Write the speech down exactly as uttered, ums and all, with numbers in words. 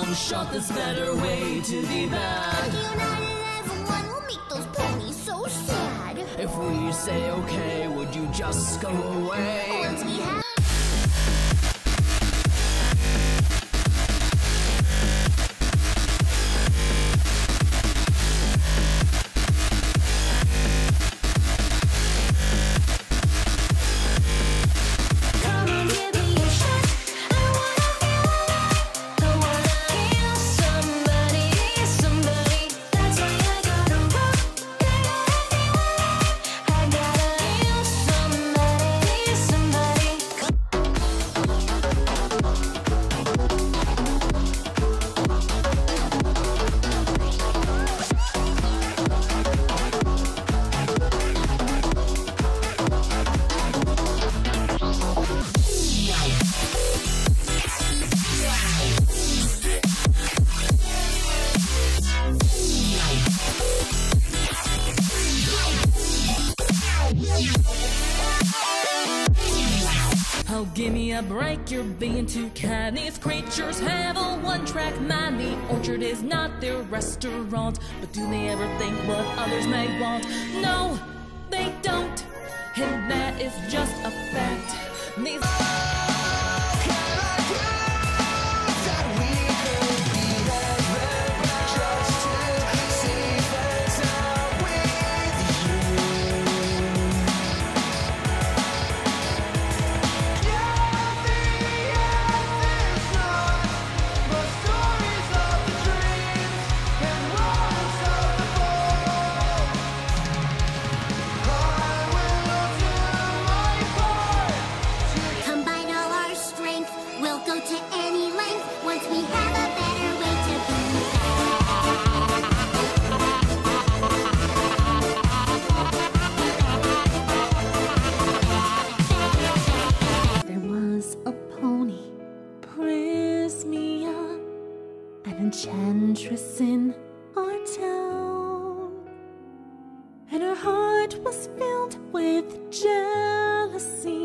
long shot, there's better way to be bad. United as one will make those ponies so sad. If we say okay, would you just go away? Once we have Oh, give me a break, you're being too kind. These creatures have a one-track mind. The orchard is not their restaurant, but do they ever think what others may want? No, they don't, and that is just a fact. These we'll go to any length once we have a better way to be. There was a pony, Prismia, an enchantress in our town, and her heart was filled with jealousy.